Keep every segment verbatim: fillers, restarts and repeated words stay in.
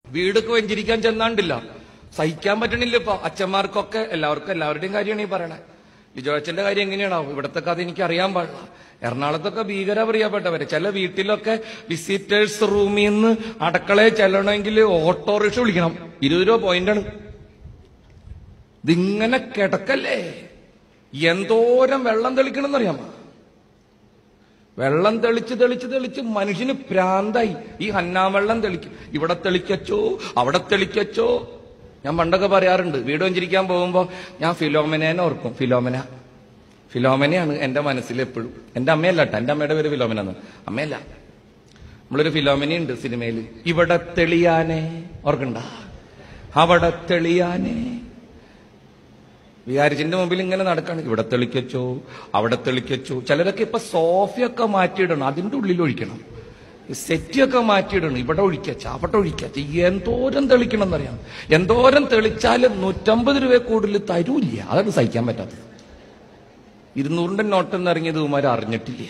വീടൊക്കെ വെഞ്ചരിക്കാൻ ചെന്നാണ്ടില്ല, സഹിക്കാൻ പറ്റണില്ല ഇപ്പൊ അച്ഛന്മാർക്കൊക്കെ. എല്ലാവർക്കും എല്ലാവരുടെയും കാര്യമാണ് ഈ പറയണേ. ലിജോച്ചന്റെ കാര്യം എങ്ങനെയാണാവും? ഇവിടത്തെ കഥ എനിക്ക് അറിയാൻ പാടില്ല. എറണാകുളത്തൊക്കെ ഭീകര പ്രിയപ്പെട്ടവരെ, ചില വീട്ടിലൊക്കെ വിസിറ്റേഴ്സ് റൂമിൽ നിന്ന് അടുക്കളയിൽ ചെല്ലണമെങ്കിൽ ഓട്ടോറിക്ഷ വിളിക്കണം. ഇരുപത് രൂപ പോയിന്റാണ്. ഇതിങ്ങനെ കിടക്കല്ലേ, എന്തോരം വെള്ളം തെളിക്കണമെന്ന് അറിയാമോ? വെള്ളം തെളിച്ച് തെളിച്ച് തെളിച്ച് മനുഷ്യന് പ്രാന്തായി. ഈ ഹന്നാം വെള്ളം തെളിക്കും, ഇവിടെ തെളിക്കച്ചോ അവിടെ തെളിക്കച്ചോ. ഞാൻ പണ്ടൊക്കെ പറയാറുണ്ട്, വീട് വെഞ്ചരിക്കാൻ പോകുമ്പോ ഞാൻ ഫിലോമിനേനെ ഓർക്കും. ഫിലോമിന ഫിലോമിനയാണ് എന്റെ മനസ്സിൽ എപ്പോഴും. എന്റെ അമ്മയല്ല കേട്ടോ, എന്റെ അമ്മയുടെ പേര് ഫിലോമിനാന്ന്. അമ്മയല്ല, നമ്മളൊരു ഫിലോമിനുണ്ട് സിനിമയിൽ. ഇവിടെ തെളിയാനേ ഓർക്കണ്ട, അവിടെ തെളിയാനേ. വികാരിച്ചിന്റെ മുമ്പിൽ ഇങ്ങനെ നടക്കാണ്, ഇവിടെ തെളിക്കച്ചോ അവിടെ തെളിക്കച്ചോ. ചിലരൊക്കെ ഇപ്പൊ സോഫയൊക്കെ മാറ്റിയിടണം, അതിന്റെ ഉള്ളിൽ ഒഴിക്കണം. സെറ്റിയൊക്കെ മാറ്റിയിടണം, ഇവിടെ ഒഴിക്കച്ച അവിടെ ഒഴിക്കച്ച. എന്തോരം തെളിക്കണം എന്നറിയാം. എന്തോരം തെളിച്ചാലും നൂറ്റമ്പത് രൂപ കൂടുതൽ തരൂല്ല. അതാണ് സഹിക്കാൻ പറ്റാത്തത്. ഇരുന്നൂറിന്റെ നോട്ടെന്ന് ഇറങ്ങിയത് ഇവന്മാർ അറിഞ്ഞിട്ടില്ല.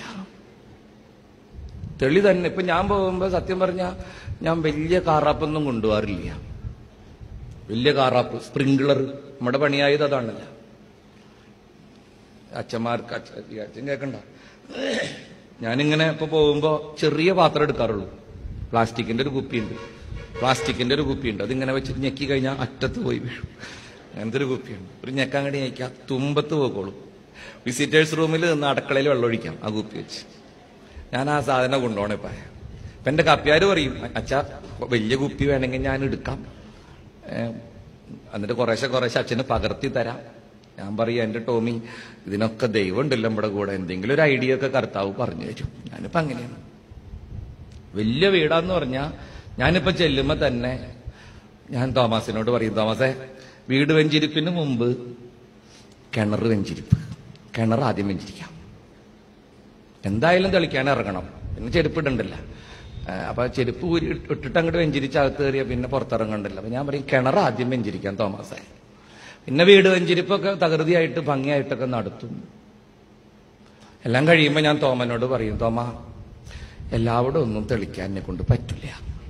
തെളി തന്നെ. ഇപ്പൊ ഞാൻ പോകുമ്പോ സത്യം പറഞ്ഞ ഞാൻ വലിയ കാറാപ്പൊന്നും കൊണ്ടുപോകാറില്ല. വലിയ കാറാപ്പ്, സ്പ്രിംഗ്ലർ, നമ്മുടെ പണിയായത് അതാണല്ല. അച്ഛന്മാർക്ക് അച്ഛൻ കേൾക്കണ്ട. ഞാനിങ്ങനെ ഇപ്പൊ പോകുമ്പോ ചെറിയ പാത്രം എടുക്കാറുള്ളൂ. പ്ലാസ്റ്റിക്കിന്റെ ഒരു കുപ്പിയുണ്ട്, പ്ലാസ്റ്റിക്കിന്റെ ഒരു കുപ്പിയുണ്ട്. അതിങ്ങനെ വെച്ച് ഞെക്കി കഴിഞ്ഞാൽ അറ്റത്ത് പോയി വീഴും. അങ്ങനത്തെ ഒരു കുപ്പിയുണ്ട്. ഒരു ഞെക്കാൻ കടി ഞെക്കാം, തുമ്പത്ത് പോക്കോളൂ. വിസിറ്റേഴ്സ് റൂമിൽ നിന്ന് അടുക്കളയിൽ വെള്ളം ഒഴിക്കാം ആ കുപ്പി വെച്ച്. ഞാൻ ആ സാധനം കൊണ്ടുപോകണേ പായ. അപ്പൊ എന്റെ കപ്പ്യാര് പറയും, അച്ഛാ വലിയ കുപ്പി വേണമെങ്കിൽ ഞാൻ എടുക്കാം, എന്നിട്ട് കുറേശ്ശെ കുറേശ്ശെ അച്ഛന് പകർത്തി തരാം. ഞാൻ പറയും, എന്റെ ടോമി ഇതിനൊക്കെ ദൈവം ഉണ്ടല്ലോ നമ്മുടെ കൂടെ, എന്തെങ്കിലും ഒരു ഐഡിയ ഒക്കെ കർത്താവ് പറഞ്ഞു തരും. ഞാനിപ്പോ അങ്ങനെയാണ്. വലിയ വീടാന്ന് പറഞ്ഞാ ഞാനിപ്പോ ചെല്ലുമ്പോ തന്നെ ഞാൻ തോമസിനോട് പറയും, തോമസേ വീട് വെഞ്ചിരിപ്പിന് മുമ്പ് കിണർ വെഞ്ചിരിപ്പ്, കിണർ ആദ്യം വെഞ്ചിരിക്കാം. എന്തായാലും തെളിക്കാൻ ഇറങ്ങണം, പിന്നെ ചെരുപ്പിടണ്ടല്ല. അപ്പൊ ചെരുപ്പ് ഊരി ഇട്ടിട്ട് അങ്ങോട്ട് വെഞ്ചിരിച്ച് അകത്ത് കയറിയ പിന്നെ പുറത്തിറങ്ങണ്ടല്ലോ. അപ്പൊ ഞാൻ പറയും കിണർ ആദ്യം വെഞ്ചിരിക്കാം തോമസേ. പിന്നെ വീട് വെഞ്ചിരിപ്പൊക്കെ തകൃതിയായിട്ട് ഭംഗിയായിട്ടൊക്കെ നടത്തും. എല്ലാം കഴിയുമ്പോ ഞാൻ തോമനോട് പറയും, തോമ എല്ലാവരും ഒന്നും തെളിക്കാൻ എന്നെ കൊണ്ട് പറ്റില്ല,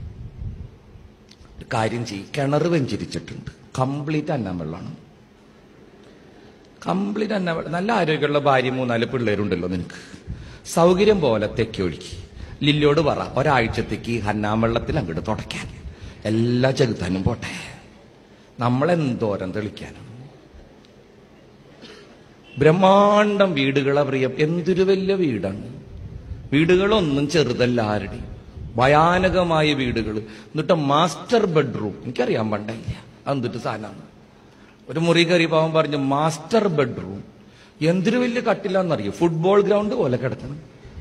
കാര്യം ചെയ്യും. കിണർ വെഞ്ചിരിച്ചിട്ടുണ്ട്, കംപ്ലീറ്റ് അന്നം വെള്ളമാണ്, കംപ്ലീറ്റ് അന്നം വെള്ളം. നല്ല ആരോഗ്യമുള്ള ഭാര്യ മൂന്നാല് പിള്ളേരുണ്ടല്ലോ നിനക്ക്, സൗകര്യം പോലെ തെക്കി ഒഴുക്കി. ലില്ലിയോട് പറ ഒരാഴ്ചത്തേക്ക് ഹന്നാം വെള്ളത്തിൽ അങ്ങോട്ട് തുടയ്ക്കാൻ, എല്ലാ ചെകുത്താനും പോട്ടെ. നമ്മളെന്തോരം തെളിക്കാനാണ്. ബ്രഹ്മാണ്ടം വീടുകളെ പ്രിയം, എന്തൊരു വലിയ വീടാണ്. വീടുകളൊന്നും ചെറുതല്ല ആരുടെയും, ഭയാനകമായ വീടുകൾ. എന്നിട്ട് മാസ്റ്റർ ബെഡ്റൂം, എനിക്കറിയാൻ പണ്ടില്ല അതെന്തിട്ട് സാധനമാണ്. ഒരു മുറി കയറി പാവൻ പറഞ്ഞു മാസ്റ്റർ ബെഡ്റൂം. എന്തൊരു വലിയ കട്ടിലാന്നറിയോ, ഫുട്ബോൾ ഗ്രൗണ്ട് പോലെ കിടക്കണം.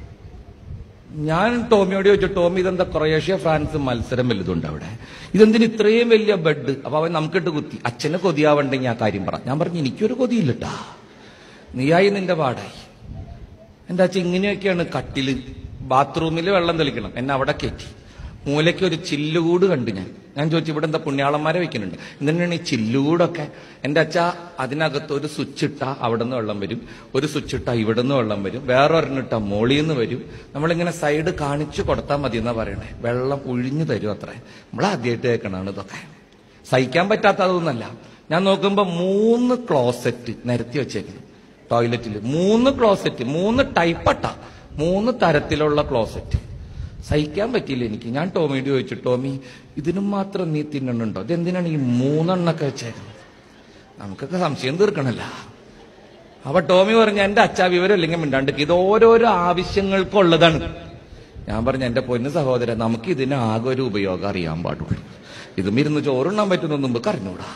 ഞാൻ ടോമിയോട് ചോദിച്ചു, ടോമി ഇതെന്താ ക്രൊയേഷ്യ ഫ്രാൻസ് മത്സരം വലുതുണ്ട് അവിടെ, ഇതെന്തിന് ഇത്രയും വലിയ ബെഡ്? അപ്പൊ അവൻ നമുക്കിട്ട് കുത്തി, അച്ഛന് കൊതിയാവണ്ടെങ്കിൽ ആ കാര്യം പറ. ഞാൻ പറഞ്ഞു എനിക്കൊരു കൊതിയില്ലട്ടാ, നീയായി നിന്റെ പാടായി. എന്റെ അച്ഛൻ ഇങ്ങനെയൊക്കെയാണ് കട്ടില്. ബാത്റൂമിൽ വെള്ളം തെളിക്കണം, എന്നെ അവിടെ കയറ്റി. മൂലയ്ക്ക് ഒരു ചില്ലുകൂട് കണ്ടു ഞാൻ. ഞാൻ ചോദിച്ചു ഇവിടെ എന്താ പുണ്യാളന്മാരെ വെക്കുന്നുണ്ട്, എന്തിനാണ് ഈ ചില്ലുകൂടൊക്കെ? എന്റെ അച്ഛ അതിനകത്ത് ഒരു സ്വിച്ച് ഇട്ടാ അവിടെ നിന്ന് വെള്ളം വരും, ഒരു സ്വിച്ച് ഇട്ടാ ഇവിടെ നിന്ന് വെള്ളം വരും, വേറെ ഒരെണ്ണിട്ടാ മോളിൽ നിന്ന് വരും. നമ്മളിങ്ങനെ സൈഡ് കാണിച്ചു കൊടുത്താൽ മതി എന്നാ പറയണേ, വെള്ളം ഒഴിഞ്ഞു തരും അത്രേ. നമ്മൾ ആദ്യമായിട്ട് കേൾക്കണാണ് ഇതൊക്കെ, സഹിക്കാൻ പറ്റാത്തതൊന്നല്ല. ഞാൻ നോക്കുമ്പോ മൂന്ന് ക്ലോസറ്റ് നിരത്തി വെച്ചേക്കുന്നു ടോയ്ലറ്റിൽ. മൂന്ന് ക്ലോസറ്റ്, മൂന്ന് ടൈപ്പട്ട, മൂന്ന് തരത്തിലുള്ള ക്ലോസറ്റ്. സഹിക്കാൻ പറ്റിയില്ല എനിക്ക്. ഞാൻ ടോമിയോട് ചോദിച്ചു, ടോമി ഇതിനും മാത്രം നീ തിന്നണുണ്ടോ? ഇതെന്തിനാണ് ഈ മൂന്നെണ്ണൊക്കെ വെച്ചേക്കുന്നത്? നമുക്കൊക്കെ സംശയം തീർക്കണല്ല. അപ്പൊ ടോമി പറഞ്ഞു, എന്റെ അച്ഛാ വിവരം ഇല്ലെങ്കിൽ മിണ്ടാണ്ട്, ഇത് ഓരോരോ ആവശ്യങ്ങൾക്കുള്ളതാണ്. ഞാൻ പറഞ്ഞു, എന്റെ പൊന്നു സഹോദരൻ, നമുക്ക് ഇതിന് ആകെ ഒരു ഉപയോഗം അറിയാൻ പാടുള്ളൂ. ഇതും ഇരുന്ന് ചോറുണ്ണാൻ പറ്റുന്ന മുമ്പ് അറിഞ്ഞൂടാ.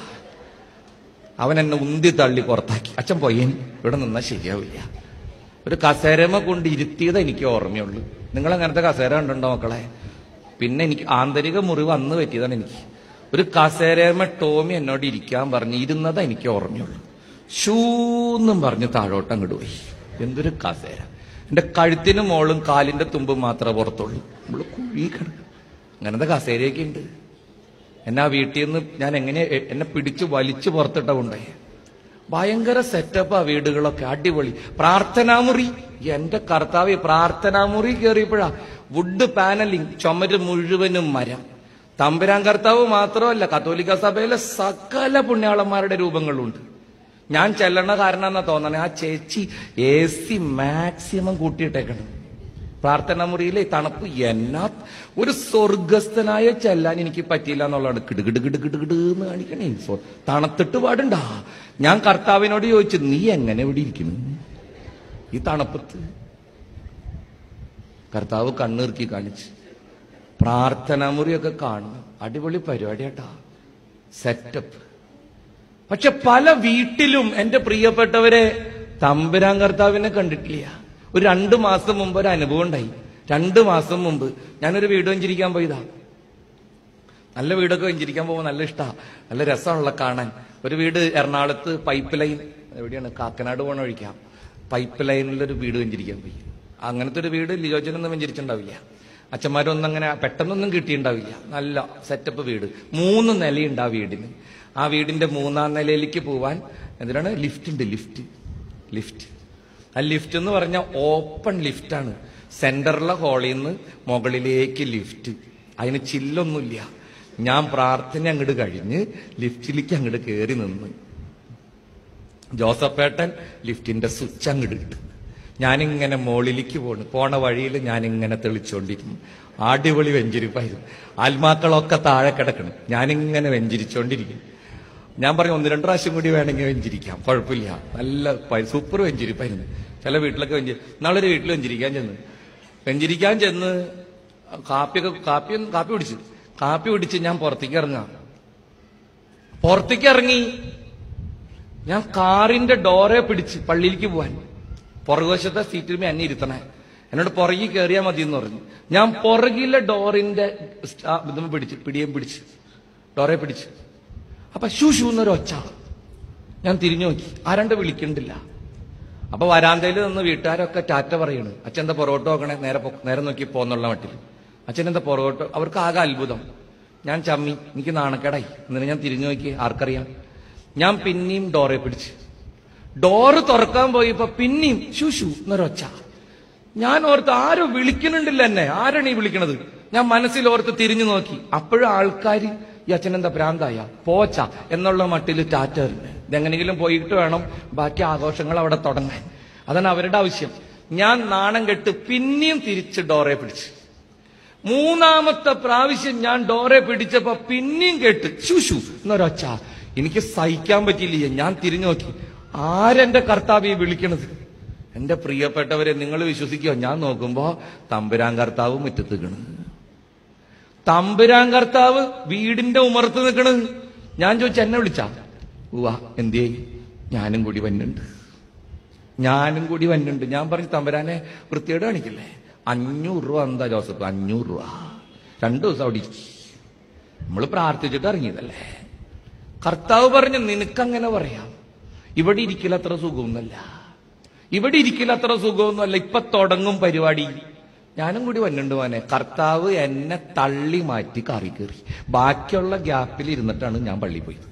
അവൻ എന്നെ ഉന്തി തള്ളി പുറത്താക്കി. അച്ഛൻ പോയി, ഇവിടെ നിന്നാ ശരിയാവില്ല. ഒരു കസേരമ കൊണ്ട് ഇരുത്തിയത് എനിക്ക് ഓർമ്മയുള്ളൂ. നിങ്ങൾ അങ്ങനത്തെ കസേര കണ്ടുണ്ടോ മക്കളെ? പിന്നെ എനിക്ക് ആന്തരിക മുറിവ് അന്ന് പറ്റിയതാണ് എനിക്ക്. ഒരു കസേരമ ടോമി എന്നോട് ഇരിക്കാൻ പറഞ്ഞ് ഇരുന്നതാ എനിക്ക് ഓർമ്മയുള്ളൂ. ഷൂന്നും പറഞ്ഞ് താഴോട്ട് അങ്ങോട്ട് പോയി. എന്തൊരു കസേര! എന്റെ കഴുത്തിന് മോളും കാലിന്റെ തുമ്പും മാത്രമേ പുറത്തുള്ളൂ. നമ്മള് കുഴി കിടക്കും. അങ്ങനത്തെ കസേരയൊക്കെ ഉണ്ട്. എന്നാ വീട്ടിൽ നിന്ന് ഞാൻ എങ്ങനെ എന്നെ പിടിച്ച് വലിച്ചു പുറത്തിട്ട കൊണ്ടായി. ഭയങ്കര സെറ്റപ്പാ വീടുകളൊക്കെ, അടിപൊളി. പ്രാർത്ഥനാമുറി, എന്റെ കർത്താവേ, പ്രാർത്ഥനാമുറി കയറിയപ്പോഴാ വുഡ് പാനലിംഗ്, ചുമര് മുഴുവനും മരം, തമ്പുരാൻ കർത്താവ് മാത്രമല്ല, കത്തോലിക്ക സഭയിലെ സകല പുണ്യാളന്മാരുടെ രൂപങ്ങളുണ്ട്. ഞാൻ ചെല്ലണ കാരണം എന്നാ തോന്നണേ, ആ ചേച്ചി എ സി മാക്സിമം കൂട്ടിയിട്ടേക്കണം. പ്രാർത്ഥന മുറിയിലെ തണുപ്പ് എന്നാ, ഒരു സ്വർഗസ്ഥനായ ചെല്ലാൻ എനിക്ക് പറ്റിയില്ല എന്നുള്ളതാണ്. കിടുകിട് കിട് കിടുകിടുന്ന് കാണിക്കണേ. തണുത്തിട്ട് പാടുണ്ടാ. ഞാൻ കർത്താവിനോട് ചോദിച്ചു, നീ എങ്ങനെ ഇവിടെ ഇരിക്കുന്നു ഈ തണുപ്പത്ത്? കർത്താവ് കണ്ണീർക്കി കാണിച്ചു. പ്രാർത്ഥനാ മുറിയൊക്കെ കാണണം, അടിപൊളി പരിപാടിയാട്ടാ, സെറ്റപ്പ്. പക്ഷെ പല വീട്ടിലും എന്റെ പ്രിയപ്പെട്ടവരെ തമ്പുരാൻ കർത്താവിനെ കണ്ടിട്ടില്ല. ഒരു രണ്ടു മാസം മുമ്പ് ഒരു അനുഭവം ഉണ്ടായി. രണ്ടു മാസം മുമ്പ് ഞാനൊരു വീട് വെഞ്ചിരിക്കാൻ പോയതാ. നല്ല വീടൊക്കെ വെഞ്ചിരിക്കാൻ പോകുമ്പോൾ നല്ല ഇഷ്ടമാണ്, നല്ല രസമുള്ള കാണാൻ. ഒരു വീട് എറണാകുളത്ത് പൈപ്പ് ലൈൻ, എവിടെയാണ്, കാക്കനാട് പോണ ഒഴിക്കാം, പൈപ്പ് ലൈനിലൊരു വീട് വെഞ്ചിരിക്കാൻ പോയി. അങ്ങനത്തെ ഒരു വീട് ലിയോജനൊന്നും വെഞ്ചിരിച്ചിട്ടുണ്ടാവില്ല, അച്ഛന്മാരൊന്നും അങ്ങനെ പെട്ടെന്നൊന്നും കിട്ടിയിട്ടുണ്ടാവില്ല. നല്ല സെറ്റപ്പ് വീട്, മൂന്ന് നിലയുണ്ട് ആ വീടിന്. ആ വീടിന്റെ മൂന്നാം നിലയിലേക്ക് പോവാൻ എന്തിനാണ് ലിഫ്റ്റ് ഉണ്ട്, ലിഫ്റ്റ് ലിഫ്റ്റ് ആ ലിഫ്റ്റ് എന്ന് പറഞ്ഞാൽ ഓപ്പൺ ലിഫ്റ്റാണ്. സെന്ററിലെ ഹോളിൽ നിന്ന് മുകളിലേക്ക് ലിഫ്റ്റ്, അതിന് ചില്ലൊന്നുമില്ല. ഞാൻ പ്രാർത്ഥന അങ്ങോട്ട് കഴിഞ്ഞ് ലിഫ്റ്റിലേക്ക് അങ്ങോട്ട് കയറി നിന്ന്, ജോസഫേട്ടൻ ലിഫ്റ്റിന്റെ സ്വിച്ച് അങ്ങോട്ട് ഇട്ട് ഞാനിങ്ങനെ മുകളിലേക്ക് പോണ്. പോണ വഴിയിൽ ഞാനിങ്ങനെ തെളിച്ചോണ്ടിരുന്നു. അടിപൊളി വെഞ്ചിരിപ്പായിരുന്നു. ആത്മാക്കളൊക്കെ താഴെ കിടക്കണം, ഞാനിങ്ങനെ വെഞ്ചിരിച്ചോണ്ടിരിക്കും. ഞാൻ പറഞ്ഞു, ഒന്ന് രണ്ട് പ്രാവശ്യം കൂടി വേണമെങ്കിൽ വെഞ്ചിരിക്കാം, കുഴപ്പമില്ല, നല്ല സൂപ്പർ വെഞ്ചിരിപ്പായിരുന്നു. ചില വീട്ടിലൊക്കെ വെഞ്ചി നാളൊരു വീട്ടിൽ വെഞ്ചിരിക്കാൻ ചെന്ന് വെഞ്ചിരിക്കാൻ ചെന്ന് കാപ്പിയൊക്കെ കാപ്പി കാപ്പി പിടിച്ച് കാപ്പി പിടിച്ച് ഞാൻ പുറത്തേക്ക് ഇറങ്ങാം. പുറത്തേക്ക് ഇറങ്ങി ഞാൻ കാറിന്റെ ഡോറെ പിടിച്ച് പള്ളിയിലേക്ക് പോവാൻ, പുറകുവശത്തെ സീറ്റിൽ എന്നെ ഇരുത്തണേ, എന്നോട് പുറകിൽ കയറിയാൽ മതി എന്ന് പറഞ്ഞു. ഞാൻ പുറകിലെ ഡോറിന്റെ ഇതും പിടിച്ച് പിടിയും പിടിച്ച് ഡോറെ പിടിച്ച്. അപ്പൊ ഷൂ ഷൂ എന്നൊരു ഒച്ച. ഞാൻ തിരിഞ്ഞു നോക്കി, ആരാണ്ട് വിളിക്കണ്ടില്ല. അപ്പൊ വരാന്തയിൽ നിന്ന് വീട്ടുകാരൊക്കെ ടാറ്റ പറയണ്. അച്ഛൻ എന്താ പുറകോട്ട് നോക്കണേ, നേരെ നേരെ നോക്കി പോന്നുള്ള മട്ടിൽ. അച്ഛൻ എന്താ പുറകോട്ട്, അവർക്ക് ആകെ അത്ഭുതം. ഞാൻ ചമ്മി, എനിക്ക് നാണക്കേടായി. എന്നിട്ട് ഞാൻ തിരിഞ്ഞു നോക്കി, ആർക്കറിയാം. ഞാൻ പിന്നെയും ഡോറെ പിടിച്ച് ഡോറ് തുറക്കാൻ പോയപ്പോ പിന്നെയും ഷൂ ഷൂ എന്നൊരൊച്ച. ഞാൻ ഓർത്ത് ആരോ വിളിക്കുന്നുണ്ടില്ല എന്നെ, ആരാണ് ഈ വിളിക്കണത്? ഞാൻ മനസ്സിൽ ഓർത്ത് തിരിഞ്ഞു നോക്കി. അപ്പോഴും ആൾക്കാർ ഈ അച്ഛനെന്താ ഭ്രാന്തായ പോച്ച എന്നുള്ള മട്ടിൽ ടാറ്റ വരുന്നത്. ഇതെങ്ങനെയെങ്കിലും പോയിട്ട് വേണം ബാക്കി ആഘോഷങ്ങൾ അവിടെ തുടങ്ങാൻ. അതാണ് അവരുടെ ആവശ്യം. ഞാൻ നാണം കെട്ട് പിന്നെയും തിരിച്ച് ഡോറെ പിടിച്ച്. മൂന്നാമത്തെ പ്രാവശ്യം ഞാൻ ഡോറെ പിടിച്ചപ്പോ പിന്നെയും കേട്ട് ശുശു എന്നൊരൊച്ച. എനിക്ക് സഹിക്കാൻ പറ്റിയില്ല. ഞാൻ തിരിഞ്ഞു നോക്കി, ആരെന്റെ കർത്താവ് വിളിക്കണത്? എന്റെ പ്രിയപ്പെട്ടവരെ, നിങ്ങൾ വിശ്വസിക്കോ? ഞാൻ നോക്കുമ്പോ തമ്പുരാൻ കർത്താവ് മുറ്റത്ത് നിൽക്കണ്. തമ്പുരാൻ കർത്താവ് വീടിന്റെ ഉമർത്ത് നിൽക്കണ്. ഞാൻ ചോദിച്ചു, എന്നെ വിളിച്ചാ? ഉവ്വ. എന്തേ? ഞാനും കൂടി വന്നുണ്ട്, ഞാനും കൂടി വന്നുണ്ട്. ഞാൻ പറഞ്ഞു, തമ്പുരാനെ വൃത്തിയോട് കാണിക്കില്ലേ? അഞ്ഞൂറ് രൂപ എന്താ ജോസഫ്? അഞ്ഞൂറ് രൂപ. രണ്ടു ദിവസം അവിടെ നമ്മൾ പ്രാർത്ഥിച്ചിട്ട് ഇറങ്ങിയതല്ലേ. കർത്താവ് പറഞ്ഞു, നിനക്കങ്ങനെ പറയാം, ഇവിടെ ഇരിക്കൽ അത്ര സുഖമൊന്നുമല്ല, ഇവിടെ ഇരിക്കൽ അത്ര സുഖമൊന്നുമല്ല, ഇപ്പൊ തുടങ്ങും പരിപാടി. ഞാനും കൂടി വന്നുണ്ട് മോനെ. കർത്താവ് എന്നെ തള്ളി മാറ്റി കാറി കയറി. ബാക്കിയുള്ള ഗ്യാപ്പിൽ ഇരുന്നിട്ടാണ് ഞാൻ പള്ളിയിൽ പോയത്.